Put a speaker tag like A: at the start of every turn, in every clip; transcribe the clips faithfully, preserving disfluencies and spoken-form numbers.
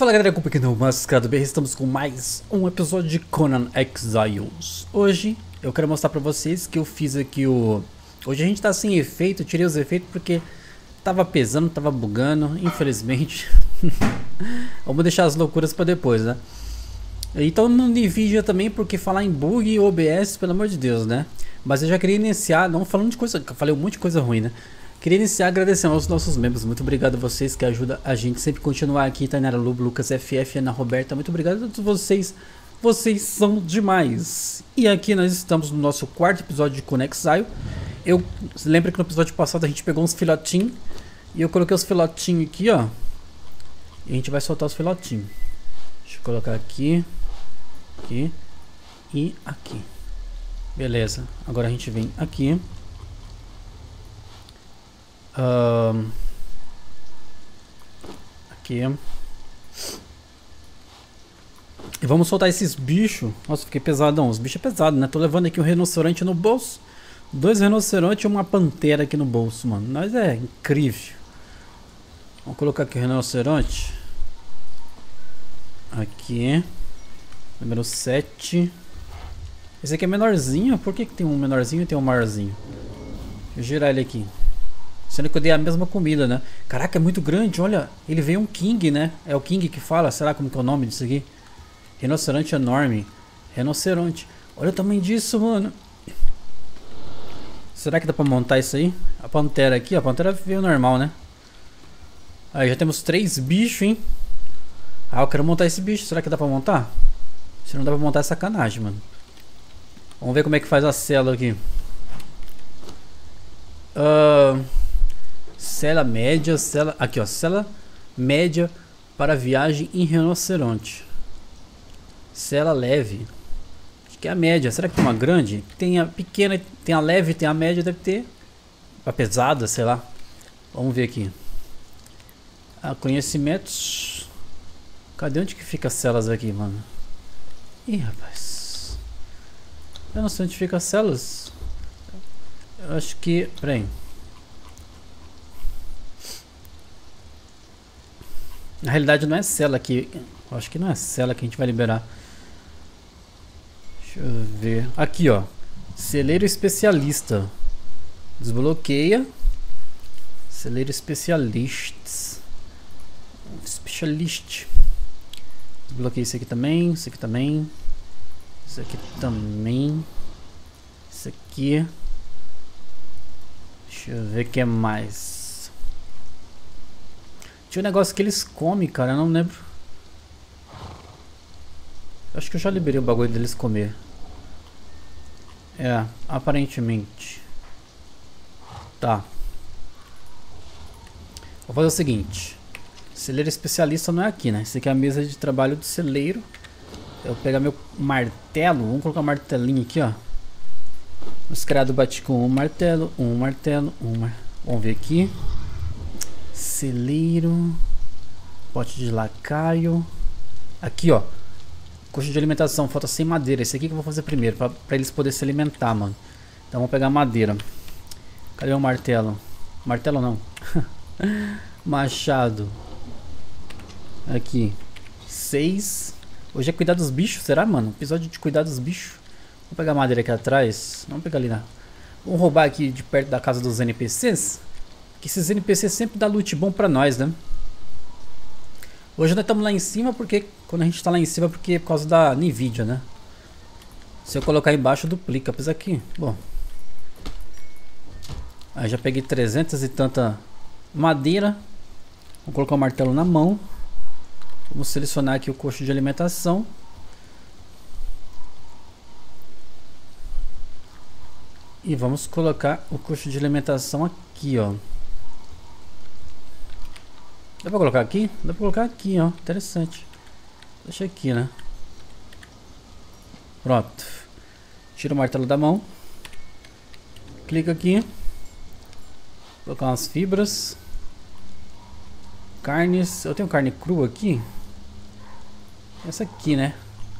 A: Fala galera, culpa aqui não, Mascarado B R, estamos com mais um episódio de Conan Exiles. Hoje eu quero mostrar pra vocês que eu fiz aqui o... Hoje a gente tá sem efeito, eu tirei os efeitos porque tava pesando, tava bugando, infelizmente. Vamos deixar as loucuras pra depois, né? Então no Nvidia também, porque falar em bug e O B S, pelo amor de Deus, né? Mas eu já queria iniciar, não falando de coisa, falei um monte de coisa ruim, né? Queria iniciar agradecendo aos nossos membros, muito obrigado a vocês que ajudam a gente sempre continuar aqui, Tainara Lobo, Lucas F F, Ana Roberta, muito obrigado a todos vocês, vocês são demais. E aqui nós estamos no nosso quarto episódio de Conan Exiles. Eu lembro que no episódio passado a gente pegou uns filhotinhos, e eu coloquei os filhotinhos aqui, ó, e a gente vai soltar os filhotinhos. Deixa eu colocar aqui, aqui e aqui. Beleza, agora a gente vem aqui. Um, aqui e vamos soltar esses bichos. Nossa, fiquei pesadão. Os bichos é pesado, né? Tô levando aqui um rinoceronte no bolso, dois rinocerontes e uma pantera aqui no bolso, mano. Mas é incrível. Vamos colocar aqui o rinoceronte. Aqui número sete. Esse aqui é menorzinho. Por que que tem um menorzinho e tem um maiorzinho? Deixa eu girar ele aqui. Sendo que eu dei a mesma comida, né? Caraca, é muito grande, olha. Ele veio um King, né? É o King que fala, será como que é o nome disso aqui? Rinoceronte enorme. Rinoceronte. Olha o tamanho disso, mano. Será que dá pra montar isso aí? A pantera aqui, a pantera veio normal, né? Aí já temos três bichos, hein? Ah, eu quero montar esse bicho. Será que dá pra montar? Se não dá pra montar é sacanagem, mano. Vamos ver como é que faz a célula aqui. Ahn... Uh... Cela média, cela... Aqui, ó. Cela média para viagem em rinoceronte. Cela leve. Acho que é a média. Será que tem uma grande? Tem a pequena, tem a leve, tem a média. Deve ter a pesada, sei lá. Vamos ver aqui. Ah, conhecimentos. Cadê onde que fica as celas aqui, mano? Ih, rapaz. Eu não sei onde fica as celas. Eu acho que... Pera aí. Na realidade não é cela aqui. Eu acho que não é cela que a gente vai liberar. Deixa eu ver. Aqui, ó. Celeiro especialista. Desbloqueia. Celeiro especialistas. Specialist. Desbloqueia isso aqui também. Isso aqui também. Isso aqui também. Isso aqui. Deixa eu ver o que é mais. Tinha um negócio que eles comem, cara, eu não lembro. Acho que eu já liberei o bagulho deles comer. É, aparentemente. Tá. Vou fazer o seguinte. Celeiro especialista não é aqui, né? Esse aqui é a mesa de trabalho do celeiro. Eu vou pegar meu martelo. Vamos colocar um martelinho aqui, ó. Os criados bate com um martelo, um martelo, um mar... Vamos ver aqui. Celeiro, pote de lacaio. Aqui, ó. Coxa de alimentação, falta sem madeira. Esse aqui que eu vou fazer primeiro, pra, pra eles poderem se alimentar, mano. Então vamos pegar madeira. Cadê o martelo? Martelo não. Machado. Aqui. Seis. Hoje é cuidar dos bichos, será, mano? Episódio de cuidar dos bichos. Vamos pegar madeira aqui atrás. Vamos pegar ali na... Vamos roubar aqui de perto da casa dos N P Cs. Que esses N P Cs sempre dão loot bom pra nós, né? Hoje nós estamos lá em cima porque... Quando a gente tá lá em cima porque é por causa da Nvidia, né? Se eu colocar embaixo duplica. Apesar que... Bom... Aí já peguei trezentas e tanta madeira. Vou colocar o martelo na mão. Vamos selecionar aqui o coxo de alimentação. E vamos colocar o coxo de alimentação aqui, ó. Dá pra colocar aqui? Dá pra colocar aqui, ó. Interessante. Deixa aqui, né? Pronto. Tira o martelo da mão. Clica aqui. Colocar umas fibras. Carnes. Eu tenho carne crua aqui. Essa aqui, né?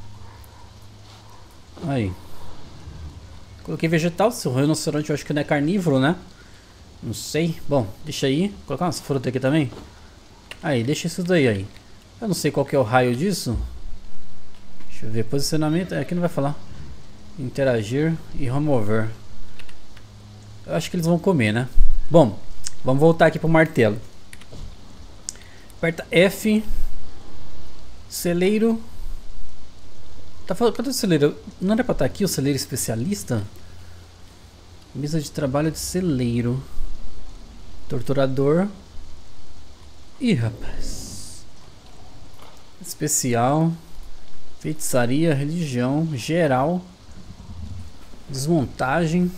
A: Aí. Coloquei vegetal. Se o rinoceronte eu acho que não é carnívoro, né? Não sei. Bom, deixa aí. Vou colocar umas frutas aqui também. Aí, deixa isso daí aí. Eu não sei qual que é o raio disso. Deixa eu ver. Posicionamento. Aqui não vai falar. Interagir e remover. Eu acho que eles vão comer, né? Bom, vamos voltar aqui pro martelo. Aperta F. Celeiro. Tá falando. Cadê o celeiro? Não era pra estar aqui o celeiro especialista? Mesa de trabalho de celeiro. Torturador. Ih, rapaz. Especial. Feitiçaria, religião, geral. Desmontagem.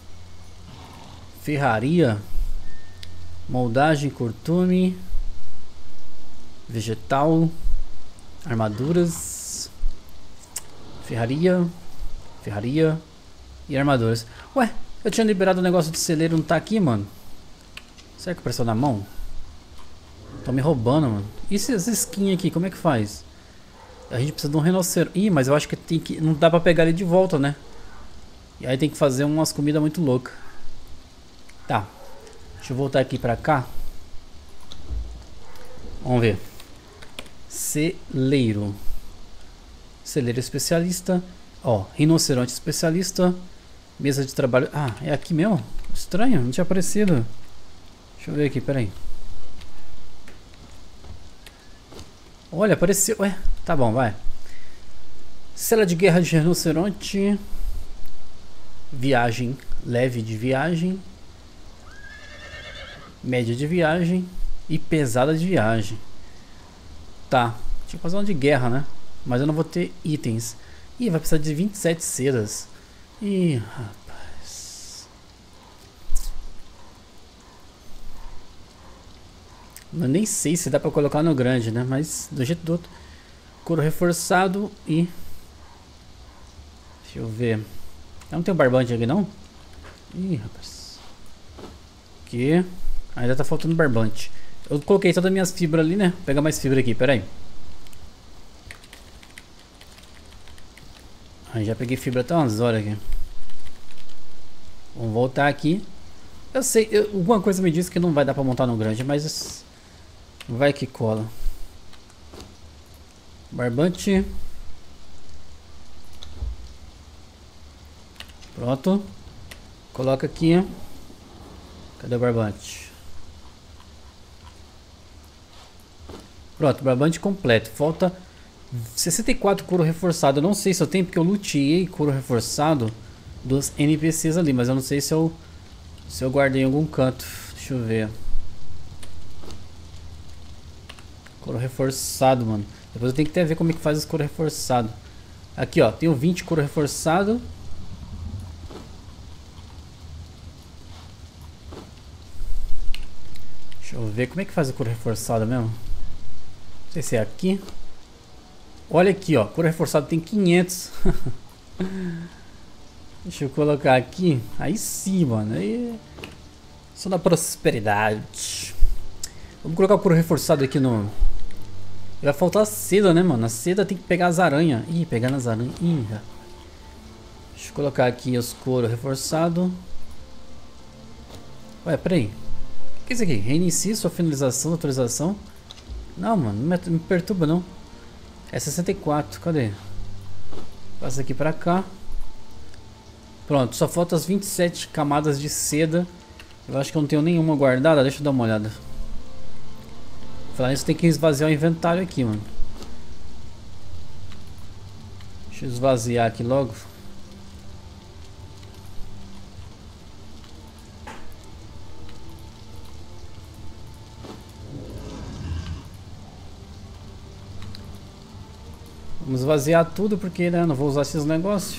A: Ferraria. Moldagem, curtume. Vegetal. Armaduras. Ferraria. Ferraria. E armaduras. Ué, eu tinha liberado o negócio de celeiro, não tá aqui, mano? Será que apareceu na mão? Tô me roubando, mano. E essas skins aqui, como é que faz? A gente precisa de um rinoceronte. Ih, mas eu acho que tem que... Não dá pra pegar ele de volta, né? E aí tem que fazer umas comidas muito loucas. Tá. Deixa eu voltar aqui pra cá. Vamos ver. Celeiro. Celeiro especialista. Ó, rinoceronte especialista. Mesa de trabalho. Ah, é aqui mesmo? Estranho, não tinha aparecido. Deixa eu ver aqui, peraí. Olha, apareceu. Ué, tá bom, vai. Cela de guerra de rinoceronte. Viagem leve de viagem. Média de viagem. E pesada de viagem. Tá. Deixa eu fazer uma de guerra, né? Mas eu não vou ter itens. Ih, vai precisar de vinte e sete sedas. Ih, rapaz. Eu nem sei se dá pra colocar no grande, né? Mas do jeito do outro. Couro reforçado e... Deixa eu ver. Eu não tenho barbante aqui, não? Ih, rapaz. Aqui. Ainda tá faltando barbante. Eu coloquei todas as minhas fibras ali, né? Vou pegar mais fibra aqui, pera aí. Aí já peguei fibra até umas horas aqui. Vamos voltar aqui. Eu sei, eu, alguma coisa me disse que não vai dar pra montar no grande, mas... Vai que cola. Barbante. Pronto. Coloca aqui. Cadê o barbante? Pronto, barbante completo. Falta sessenta e quatro couro reforçado. Eu não sei se eu tenho, porque eu luteei couro reforçado dos N P Cs ali, mas eu não sei se eu se eu guardei em algum canto. Deixa eu ver. Couro reforçado, mano. Depois eu tenho que até ver como é que faz os couro reforçado. Aqui, ó, tenho vinte couro reforçado. Deixa eu ver como é que faz o couro reforçado mesmo. Não sei se é aqui. Olha aqui, ó, couro reforçado tem quinhentos. Deixa eu colocar aqui. Aí sim, mano. Aí... Só da prosperidade. Vamos colocar o couro reforçado aqui no... Vai faltar seda, né, mano? A seda tem que pegar as aranhas. Ih, pegar nas aranhas. Ih, deixa eu colocar aqui os couro reforçado. Ué, peraí. O que é isso aqui? Reinicie sua finalização, atualização. Não, mano, não me, me perturba não. É sessenta e quatro, cadê? Passa aqui pra cá. Pronto, só falta as vinte e sete camadas de seda. Eu acho que eu não tenho nenhuma guardada, deixa eu dar uma olhada. Falar isso, tem que esvaziar o inventário aqui, mano. Deixa eu esvaziar aqui logo. Vamos esvaziar tudo porque, né, não vou usar esses negócios.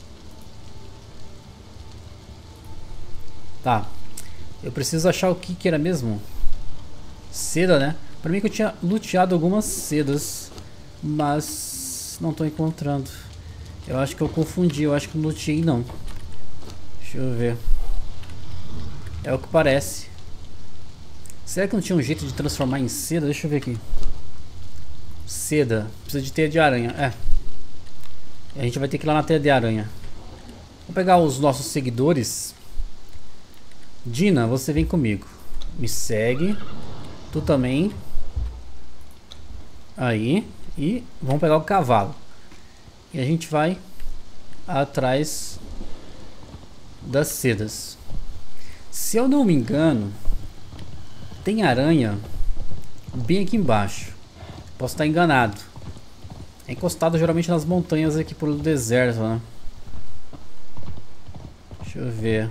A: Tá. Eu preciso achar o que que era mesmo. Seda, né? Pra mim que eu tinha luteado algumas sedas, mas não tô encontrando. Eu acho que eu confundi, eu acho que não luteei não. Deixa eu ver. É o que parece. Será que não tinha um jeito de transformar em seda? Deixa eu ver aqui. Seda. Precisa de teia de aranha. É. A gente vai ter que ir lá na teia de aranha. Vou pegar os nossos seguidores. Dina, você vem comigo. Me segue. Tu também. Aí. E vamos pegar o cavalo. E a gente vai atrás das sedas. Se eu não me engano, tem aranha bem aqui embaixo. Posso estar enganado. É encostado geralmente nas montanhas aqui pelo deserto, né? Deixa eu ver.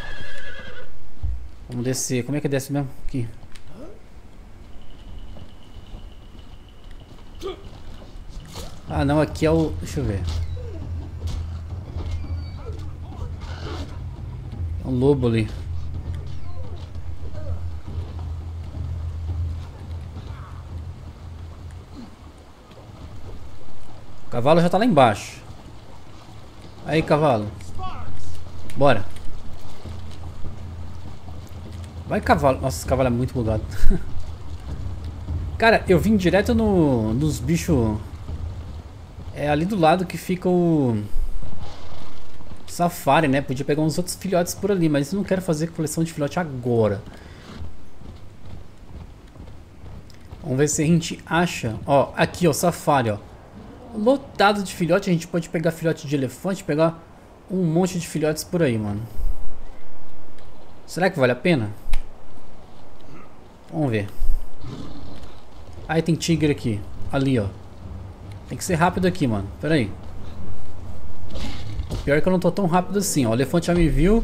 A: Vamos descer. Como é que desce mesmo? Aqui. Ah, não. Aqui é o... Deixa eu ver. É um lobo ali. O cavalo já tá lá embaixo. Aí, cavalo. Bora. Vai, cavalo. Nossa, esse cavalo é muito bugado. Cara, eu vim direto no, nos bichos. É ali do lado que fica o safari, né? Podia pegar uns outros filhotes por ali, mas eu não quero fazer coleção de filhote agora. Vamos ver se a gente acha. Ó, aqui, ó, safari, ó. Lotado de filhote. A gente pode pegar filhote de elefante, pegar um monte de filhotes por aí, mano. Será que vale a pena? Vamos ver. Aí tem tigre aqui. Ali, ó. Tem que ser rápido aqui, mano. Pera aí. O pior é que eu não tô tão rápido assim, ó. O elefante já me viu.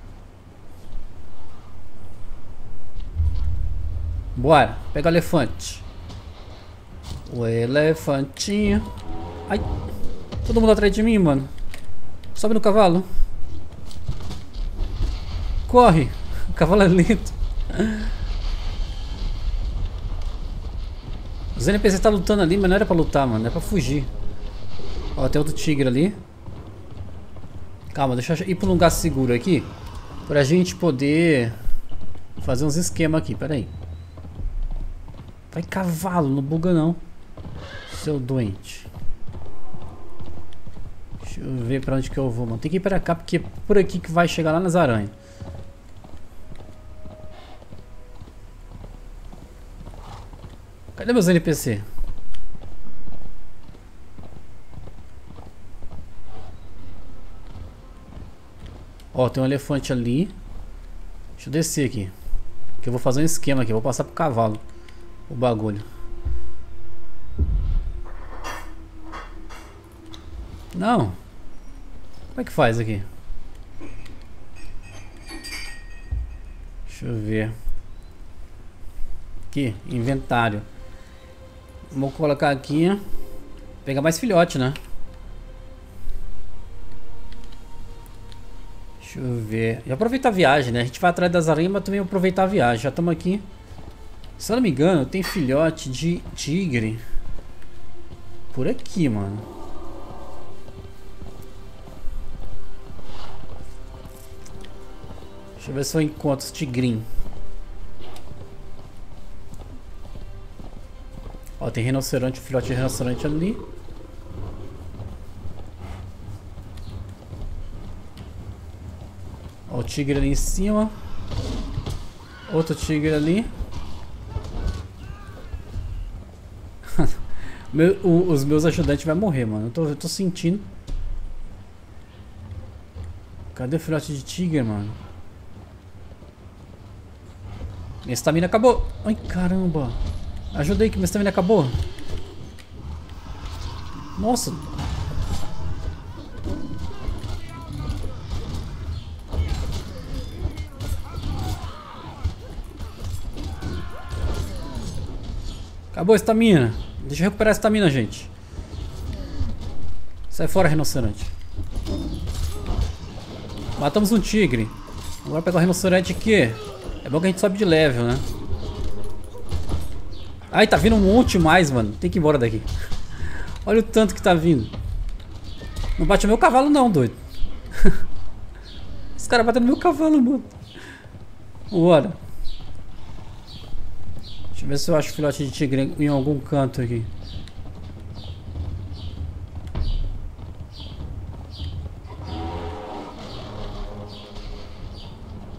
A: Bora. Pega o elefante. O elefantinho. Ai. Todo mundo atrás de mim, mano. Sobe no cavalo. Corre. O cavalo é lento. Os N P C tá lutando ali, mas não era pra lutar, mano. É pra fugir. Ó, tem outro tigre ali. Calma, deixa eu ir pra um lugar seguro aqui. Pra gente poder fazer uns esquemas aqui, pera aí. Vai, cavalo, não buga não. Seu doente. Deixa eu ver pra onde que eu vou, mano. Tem que ir pra cá, porque é por aqui que vai chegar lá nas aranhas. Cadê meus N P C? Ó, tem um elefante ali. Deixa eu descer aqui. Que eu vou fazer um esquema aqui. Eu vou passar pro cavalo o bagulho. Não. Como é que faz aqui? Deixa eu ver. Aqui, inventário. Vou colocar aqui. Pegar mais filhote, né? Deixa eu ver. E aproveitar a viagem, né? A gente vai atrás das aranhas, mas também aproveitar a viagem. Já estamos aqui. Se eu não me engano, tem filhote de tigre por aqui, mano. Deixa eu ver se eu encontro os tigrinhos. Ó, tem rinoceronte, filhote de rinoceronte ali. Ó, o tigre ali em cima. Outro tigre ali. Meu, o, os meus ajudantes vão morrer, mano. Eu tô, eu tô sentindo. Cadê o filhote de tigre, mano? Minha estamina acabou. Ai, caramba. Ajuda aí que minha estamina acabou. Nossa. Acabou a estamina. Deixa eu recuperar a estamina, gente. Sai fora, rinoceronte. Matamos um tigre. Agora pegar o rinoceronte aqui. É bom que a gente sobe de level, né? Ai, tá vindo um monte mais, mano. Tem que ir embora daqui. Olha o tanto que tá vindo. Não bate no meu cavalo não, doido. Os caras batem no meu cavalo, mano. Bora. Deixa eu ver se eu acho filhote de tigre em algum canto aqui.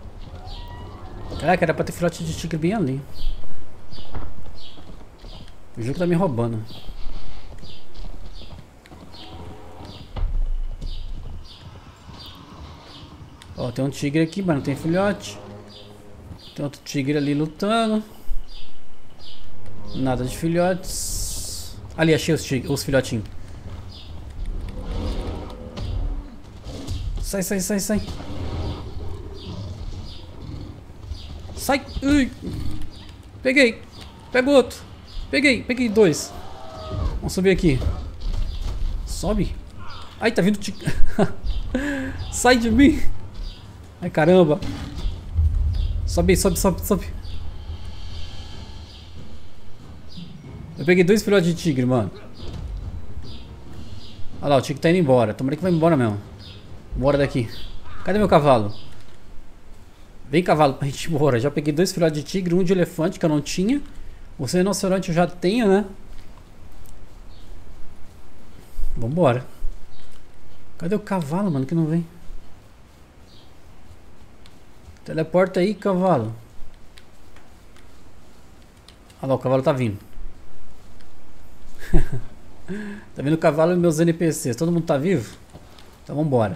A: Caraca, era pra ter filhote de tigre bem ali. O jogo tá me roubando. Ó, tem um tigre aqui, mas não tem filhote. Tem outro tigre ali lutando. Nada de filhotes. Ali, achei os, os filhotinhos. Sai, sai, sai, sai. Sai. Ui. Peguei. Pega o outro. Peguei, peguei dois. Vamos subir aqui. Sobe. Ai, tá vindo tigre. Sai de mim. Ai, caramba. Sobe, sobe, sobe, sobe. Eu peguei dois filhotes de tigre, mano. Olha lá, o tigre tá indo embora. Tomara que vai embora mesmo. Bora daqui. Cadê meu cavalo? Vem, cavalo, pra gente ir embora. Já peguei dois filhotes de tigre, um de elefante que eu não tinha. O rinoceronte eu já tenho, né? Vambora. Cadê o cavalo, mano, que não vem? Teleporta aí, cavalo. Olha lá, o cavalo tá vindo. Tá vindo o cavalo e meus N P Cs. Todo mundo tá vivo? Então vambora.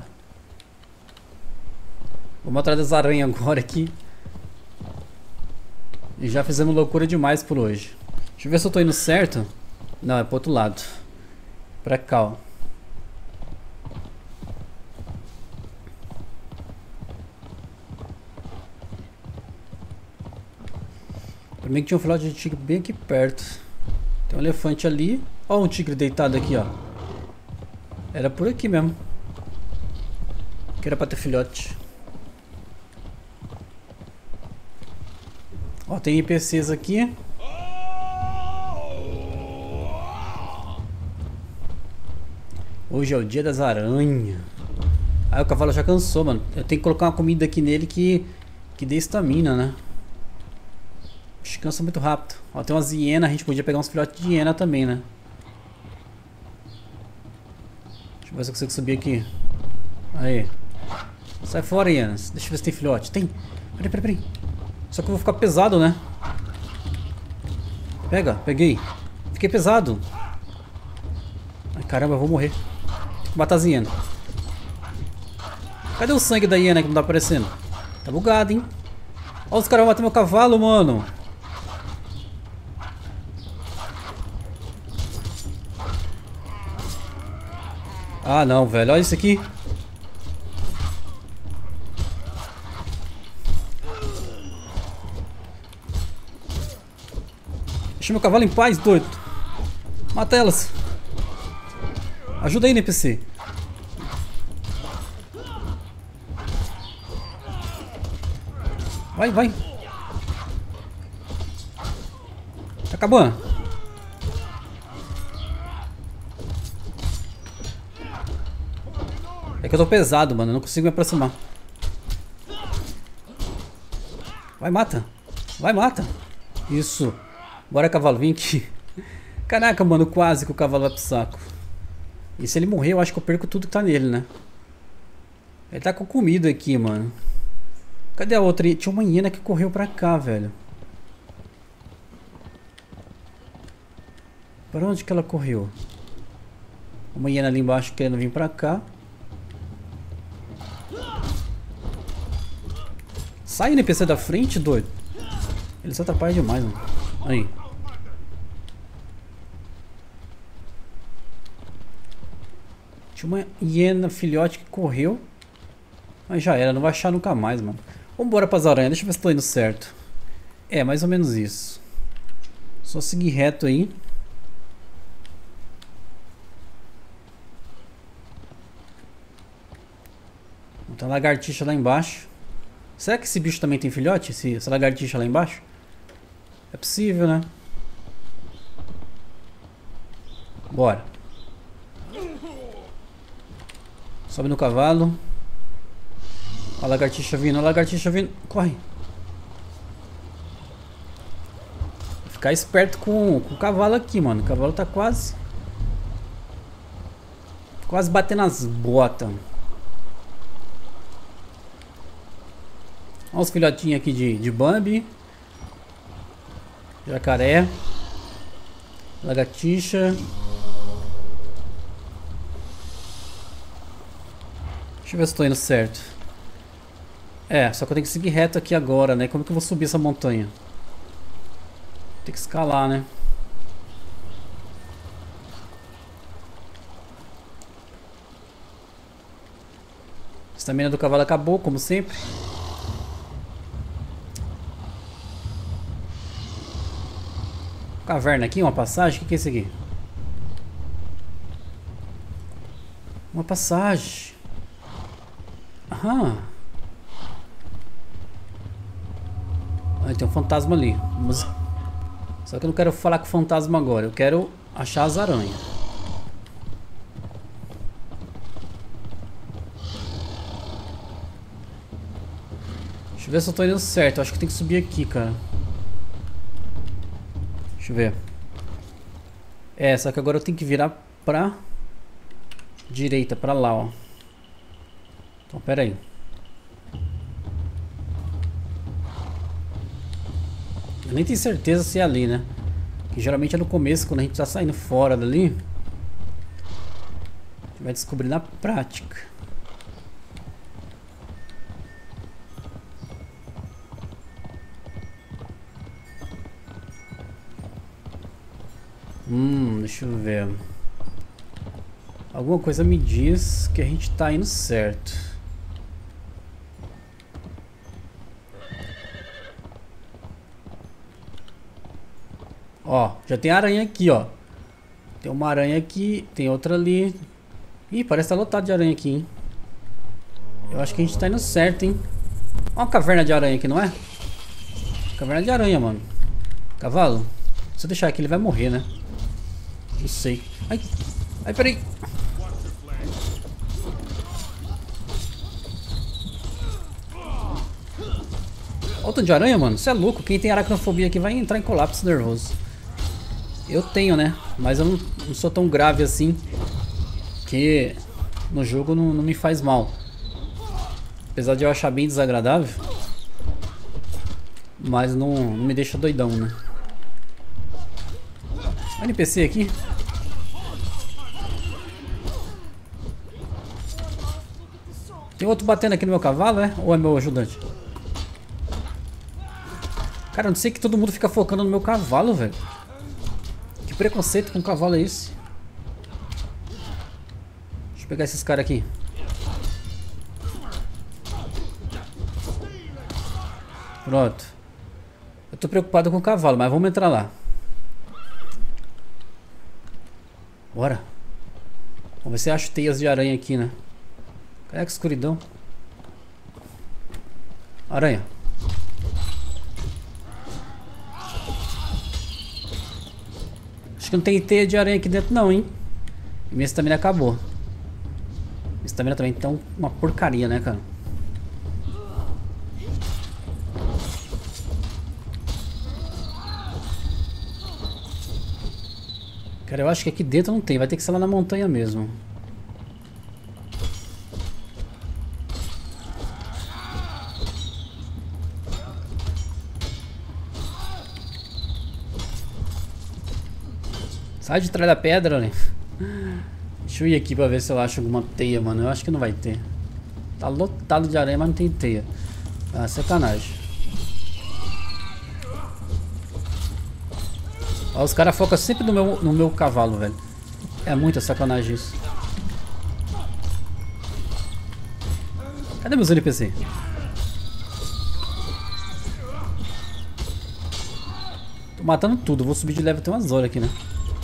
A: Vamos atrás das aranhas agora aqui. E já fizemos loucura demais por hoje. Deixa eu ver se eu tô indo certo. Não, é pro outro lado. Pra cá, ó. Pra mim que tinha um filhote de tigre bem aqui perto. Tem um elefante ali. Ó, um tigre deitado aqui, ó. Era por aqui mesmo. Que era pra ter filhote. Ó, tem N P Cs aqui. Hoje é o dia das aranhas. Aí o cavalo já cansou, mano. Eu tenho que colocar uma comida aqui nele que, que dê estamina, né? Cansa muito rápido. Ó, tem umas hienas, a gente podia pegar uns filhotes de hiena também, né? Deixa eu ver se eu consigo subir aqui. Aí. Sai fora, hienas. Deixa eu ver se tem filhote. Tem. Peraí, peraí, peraí. Só que eu vou ficar pesado, né? Pega, peguei. Fiquei pesado. Ai, caramba, eu vou morrer. Tem que matar as hienas. Cadê o sangue da hiena que não tá aparecendo? Tá bugado, hein? Ó, os caras vão matar meu cavalo, mano. Ah, não, velho. Olha isso aqui. Deixa meu cavalo em paz, doido. Mata elas. Ajuda aí, N P C. Vai, vai. Tá acabando. É que eu tô pesado, mano. Eu não consigo me aproximar. Vai, mata. Vai, mata. Isso. Bora, cavalo. Vem aqui. Caraca, mano. Quase que o cavalo vai pro saco. E se ele morrer, eu acho que eu perco tudo que tá nele, né? Ele tá com comida aqui, mano. Cadê a outra? Tinha uma hiena que correu pra cá, velho. Pra onde que ela correu? Uma hiena ali embaixo querendo vir pra cá. Sai, N P C da frente, doido. Eles atrapalham demais, mano. Aí. Tinha uma hiena filhote que correu. Mas já era, não vai achar nunca mais, mano. Vambora pras aranhas, deixa eu ver se tô indo certo. É, mais ou menos isso. Só seguir reto aí. Tem uma lagartixa lá embaixo. Será que esse bicho também tem filhote? Esse, essa lagartixa lá embaixo? É possível, né? Bora. Sobe no cavalo. Olha a lagartixa vindo, a lagartixa vindo. Corre. Vou ficar esperto com, com o cavalo aqui, mano. O cavalo tá quase... Quase batendo as botas. Olha os filhotinhos aqui de, de Bambi. Jacaré. Lagartixa. Deixa eu ver se estou indo certo. É, só que eu tenho que seguir reto aqui agora, né? Como que eu vou subir essa montanha? Tem que escalar, né? A estamina do cavalo acabou, como sempre. Caverna aqui, uma passagem? O que é isso aqui? Uma passagem. Aham. Ah, tem um fantasma ali. Mas... Só que eu não quero falar com o fantasma agora. Eu quero achar as aranhas. Deixa eu ver se eu tô indo certo. Eu acho que tem que subir aqui, cara. Deixa eu ver. É, só que agora eu tenho que virar pra direita, pra lá, ó. Então, pera aí. Eu nem tenho certeza se é ali, né? Que geralmente é no começo, quando a gente tá saindo fora dali. A gente vai descobrir na prática. Hum, deixa eu ver. Alguma coisa me diz que a gente tá indo certo. Ó, já tem aranha aqui, ó. Tem uma aranha aqui, tem outra ali. Ih, parece que tá lotado de aranha aqui, hein? Eu acho que a gente tá indo certo, hein? Ó uma caverna de aranha aqui, não é? Caverna de aranha, mano. Cavalo, se eu deixar aqui ele vai morrer, né? Não sei. Ai, ai, peraí. Olha o tanto de aranha, mano. Você é louco. Quem tem aracnofobia aqui vai entrar em colapso nervoso. Eu tenho, né? Mas eu não, não sou tão grave assim. Que no jogo não, não me faz mal. Apesar de eu achar bem desagradável. Mas não, não me deixa doidão, né? N P C aqui. Tem outro batendo aqui no meu cavalo, é? Ou é meu ajudante? Cara, eu não sei que todo mundo fica focando no meu cavalo, velho. Que preconceito com o cavalo é esse? Deixa eu pegar esses caras aqui. Pronto. Eu tô preocupado com o cavalo, mas vamos entrar lá. Bora. Vamos ver se eu acho teias de aranha aqui, né? Cadê que escuridão? Aranha. Acho que não tem teia de aranha aqui dentro não, hein? E minha estamina acabou. Minha estamina também tá uma porcaria, né, cara? Cara, eu acho que aqui dentro não tem. Vai ter que ser lá na montanha mesmo. Sai de trás da pedra, né? Deixa eu ir aqui pra ver se eu acho alguma teia, mano. Eu acho que não vai ter. Tá lotado de aranha, mas não tem teia. Ah, sacanagem. Ó, os caras focam sempre no meu, no meu cavalo, velho. É muita sacanagem isso. Cadê meus N P C? Tô matando tudo. Vou subir de level até umas horas aqui, né?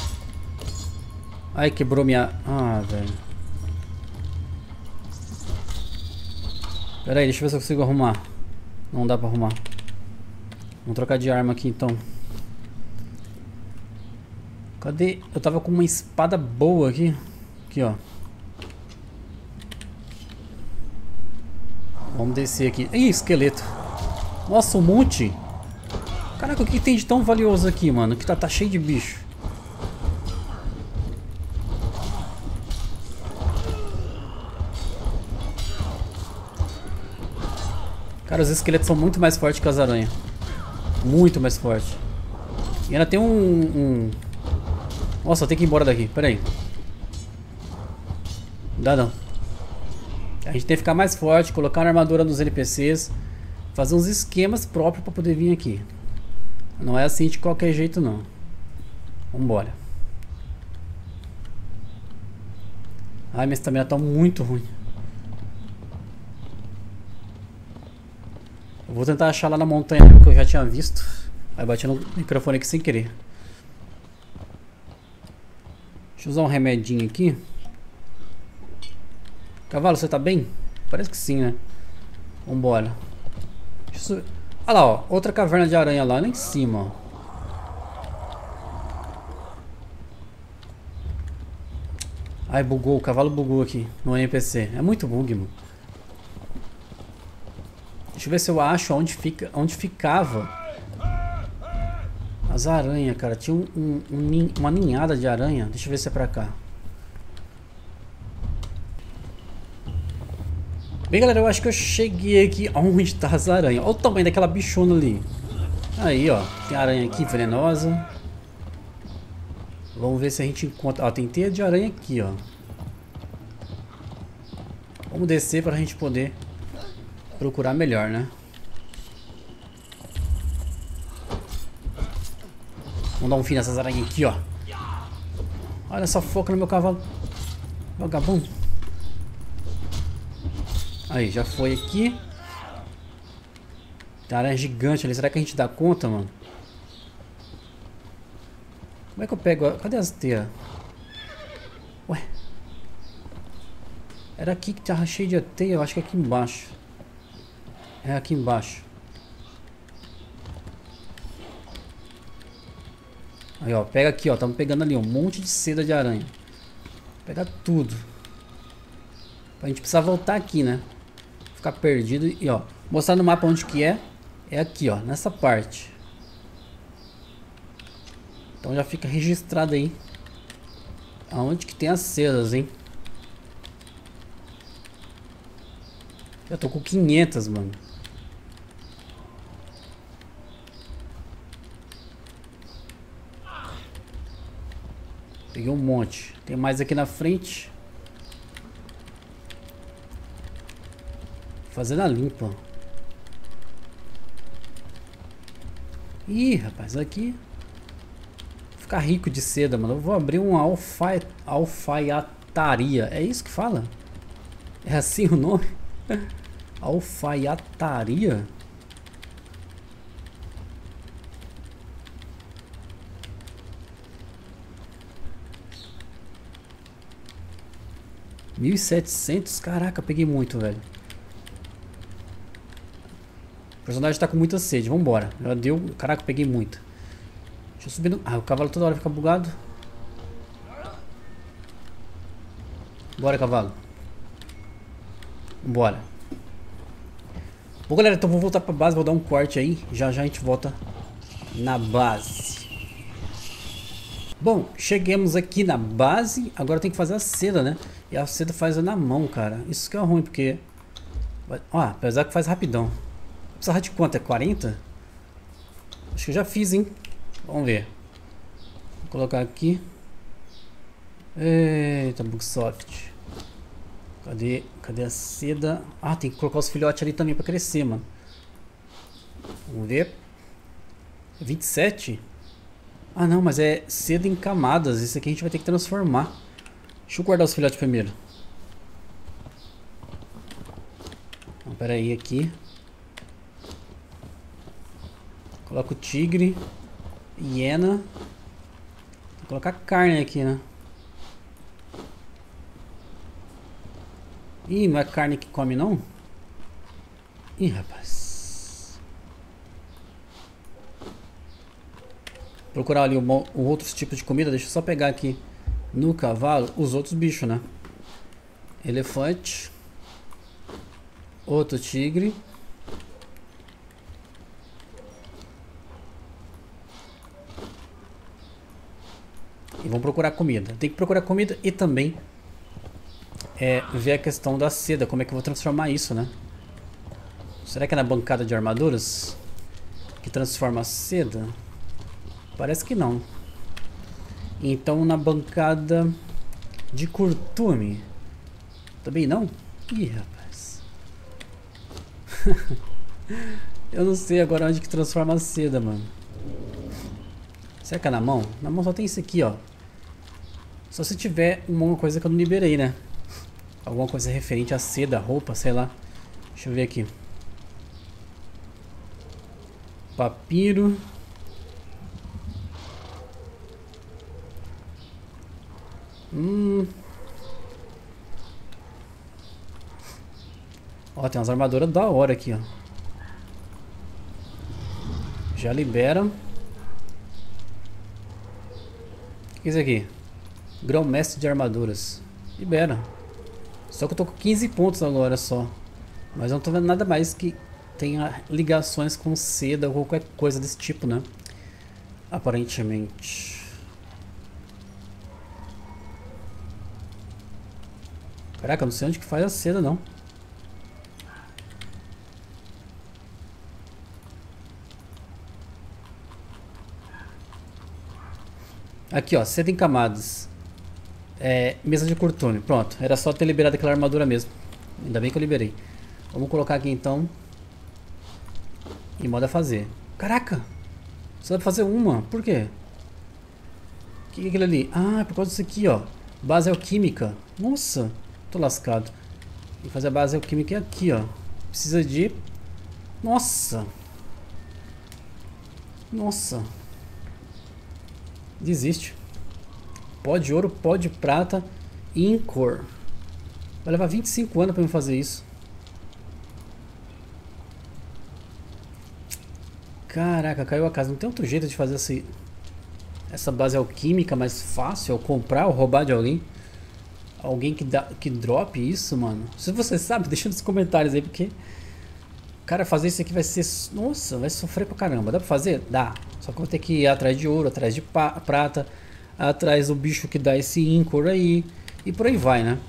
A: Ai, quebrou minha... Ah, velho. Pera aí, deixa eu ver se eu consigo arrumar. Não dá pra arrumar. Vamos trocar de arma aqui, então. Cadê? Eu tava com uma espada boa aqui. Aqui, ó. Vamos descer aqui. Ih, esqueleto. Nossa, um monte. Caraca, o que tem de tão valioso aqui, mano? Que tá, tá cheio de bicho. Cara, os esqueletos são muito mais fortes que as aranhas. Muito mais fortes. E ainda tem um, um, Nossa, eu tenho que ir embora daqui. Pera aí. Não dá não. A gente tem que ficar mais forte, colocar uma armadura nos N P Cs, fazer uns esquemas próprios pra poder vir aqui. Não é assim de qualquer jeito não. Vambora. Ai, minha estamina tá muito ruim. Eu vou tentar achar lá na montanha que eu já tinha visto. Aí bati no microfone aqui sem querer. Deixa eu usar um remedinho aqui. Cavalo, você tá bem? Parece que sim, né? Vambora. Deixa eu... Olha lá, ó. Outra caverna de aranha lá, lá em cima, ó. Ai, bugou. O cavalo bugou aqui no N P C. É muito bug, mano. Deixa eu ver se eu acho onde, fica, onde ficava as aranhas, cara. Tinha um, um, um, uma ninhada de aranha. Deixa eu ver se é pra cá. Bem, galera, eu acho que eu cheguei aqui onde tá as aranhas. Olha o tamanho daquela bichona ali. Aí, ó. Tem aranha aqui venenosa. Vamos ver se a gente encontra... Ó, tem teia de aranha aqui, ó. Vamos descer pra gente poder procurar melhor, né? Vamos dar um fim nessas aranhas aqui, ó. Olha essa foca no meu cavalo. Vagabundo. Aí, já foi aqui. Tem aranha gigante ali. Será que a gente dá conta, mano? Como é que eu pego? A... Cadê as teias? Ué. Era aqui que tava cheio de teia. Eu acho que é aqui embaixo. É aqui embaixo. Aí, ó. Pega aqui, ó. Estamos pegando ali um monte de seda de aranha. Pega tudo. A gente precisa voltar aqui, né? Ficar perdido e, ó. Mostrar no mapa onde que é. É aqui, ó. Nessa parte. Então já fica registrado aí aonde que tem as sedas, hein? Eu tô com quinhentas, mano. Peguei um monte. Tem mais aqui na frente. Fazendo a limpa. Ih, rapaz, aqui ficar rico de seda, mano. Eu vou abrir uma alfa... alfaiataria. É isso que fala? É assim o nome? Alfaiataria? mil e setecentos? Caraca, peguei muito, velho. O personagem tá com muita sede. Vambora. Já deu... Caraca, peguei muito. Deixa eu subir no... Ah, o cavalo toda hora fica bugado. Bora, cavalo. Bora. Bom, galera, então vou voltar pra base. Vou dar um corte aí. Já já a gente volta na base. Bom, chegamos aqui na base. Agora tem que fazer a seda, né? E a seda faz na mão, cara. Isso que é ruim, porque... Ó, apesar que faz rapidão. Precisa de quanto? É quarenta? Acho que eu já fiz, hein? Vamos ver. Vou colocar aqui. Eita, Bugsoft. Cadê? Cadê a seda? Ah, tem que colocar os filhotes ali também pra crescer, mano. Vamos ver. vinte e sete? Ah, não, mas é seda em camadas. Isso aqui a gente vai ter que transformar. Deixa eu guardar os filhotes primeiro. Então, pera aí, aqui. Coloca o tigre. Hiena. Vou colocar carne aqui, né? Ih, não é carne que come, não? Ih, rapaz. Procurar ali um, um outros tipos de comida. Deixa eu só pegar aqui no cavalo os outros bichos, né? Elefante. Outro tigre. E vamos procurar comida. Tem que procurar comida e também é, ver a questão da seda. Como é que eu vou transformar isso, né? Será que é na bancada de armaduras que transforma a seda? Parece que não. Então na bancada de curtume. Também não? Ih, rapaz. Eu não sei agora onde que transforma a seda, mano. Será que é na mão? Na mão só tem isso aqui, ó. Só se tiver uma coisa que eu não liberei, né? Alguma coisa referente a seda, roupa, sei lá. Deixa eu ver aqui. Papiro. Hum. Ó, tem umas armaduras da hora aqui, ó. Já libera. O que é isso aqui? Grão-mestre de armaduras. Libera. Só que eu tô com quinze pontos agora só. Mas eu não tô vendo nada mais que tenha ligações com seda ou qualquer coisa desse tipo, né? Aparentemente. Caraca, eu não sei onde que faz a seda, não. Aqui, ó, seda em camadas. É, mesa de curtume. Pronto, era só ter liberado aquela armadura mesmo. Ainda bem que eu liberei. Vamos colocar aqui então. E moda fazer. Caraca! Só dá pra fazer uma. Por quê? O que é aquilo ali? Ah, é por causa disso aqui, ó. Base alquímica. Nossa, tô lascado. Tem que fazer a base alquímica aqui, ó. Precisa de... Nossa! Nossa! Desiste. Pó de ouro, pó de prata e Incor. Vai levar vinte e cinco anos pra eu fazer isso. Caraca, caiu a casa. Não tem outro jeito de fazer essa, essa base alquímica mais fácil? Ou comprar ou roubar de alguém? Alguém que, dá, que drop isso, mano? Se você sabe, deixa nos comentários aí, porque... Cara, fazer isso aqui vai ser... Nossa, vai sofrer pra caramba. Dá pra fazer? Dá. Só que eu vou ter que ir atrás de ouro, atrás de prata, atrás do bicho que dá esse Incor aí. E por aí vai, né?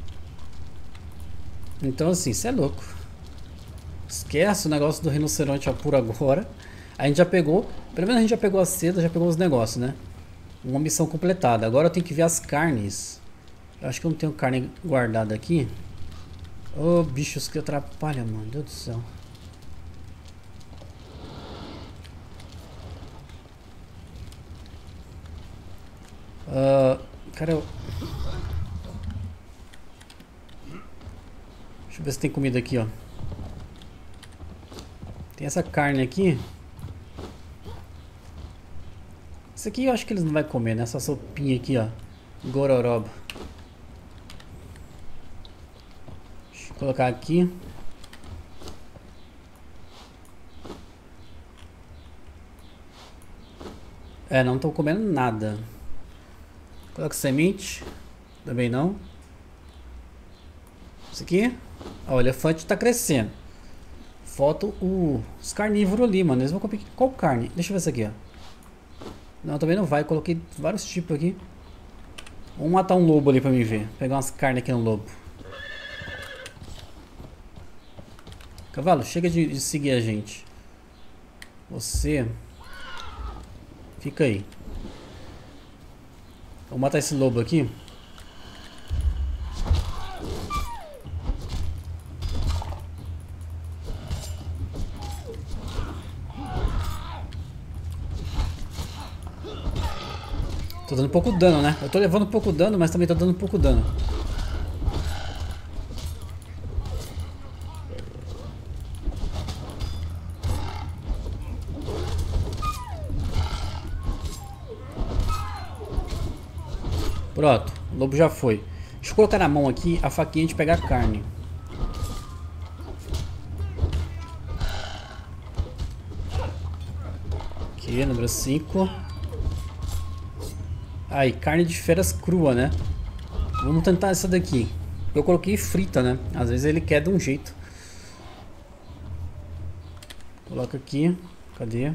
A: Então assim, isso é louco. Esquece o negócio do rinoceronte por agora. A gente já pegou... Pelo menos a gente já pegou a seda, já pegou os negócios, né? Uma missão completada. Agora eu tenho que ver as carnes. Eu acho que eu não tenho carne guardada aqui. Ô, oh, bichos que atrapalham, mano. Meu Deus do céu. Uh, cara, eu... Deixa eu ver se tem comida aqui, ó. Tem essa carne aqui. Isso aqui eu acho que eles não vão comer, né? Essa sopinha aqui, ó. Gororoba. Deixa eu colocar aqui. É, não tô comendo nada. Coloca semente. Também não. Isso aqui. Ó, o elefante tá crescendo. Falta o, os carnívoros ali, mano. Eles vão comer qual carne? Deixa eu ver isso aqui, ó. Não, também não vai. Coloquei vários tipos aqui. Vamos matar um lobo ali pra mim ver. Pegar umas carnes aqui no lobo. Cavalo, chega de, de seguir a gente. Você... Fica aí. Vou matar esse lobo aqui. Tô dando pouco dano, né? Eu tô levando pouco dano, mas também tô dando pouco dano. Pronto, o lobo já foi. Deixa eu colocar na mão aqui a faquinha de pegar carne. Aqui, número cinco. Aí, carne de feras crua, né? Vamos tentar essa daqui. Eu coloquei frita, né? Às vezes ele quer de um jeito. Coloca aqui. Cadê?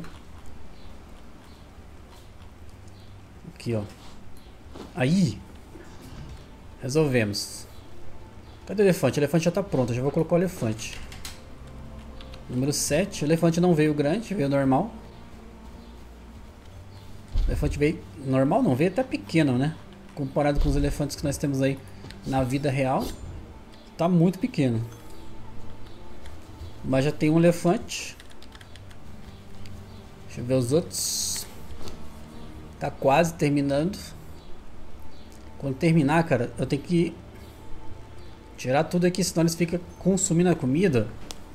A: Aqui, ó. Aí. Resolvemos. Cadê o elefante? O elefante já tá pronto. Eu já vou colocar o elefante. Número sete. O elefante não veio grande, veio normal. elefante veio normal, não, veio até pequeno, né? Comparado com os elefantes que nós temos aí na vida real, tá muito pequeno. Mas já tem um elefante. Deixa eu ver os outros. Tá quase terminando. Quando terminar, cara, eu tenho que tirar tudo aqui, senão eles ficam consumindo a comida.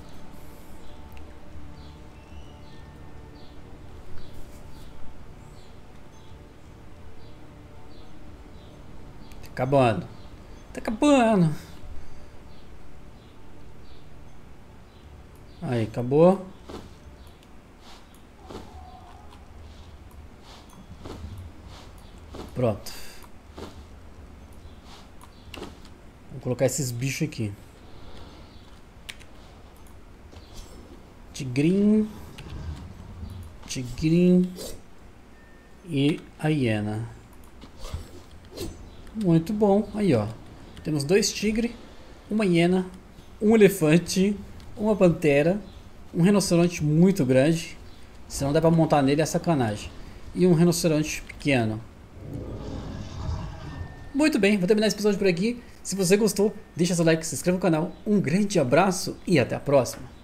A: Tá acabando. Tá acabando. Aí, acabou. Pronto. Vou colocar esses bichos aqui. Tigrinho. Tigrinho. E a hiena. Muito bom. Aí, ó. Temos dois tigres, uma hiena, um elefante, uma pantera, um rinoceronte muito grande. Se não der pra montar nele é sacanagem. E um rinoceronte pequeno. Muito bem, vou terminar esse episódio por aqui. Se você gostou, deixa seu like, se inscreva no canal. Um grande abraço e até a próxima.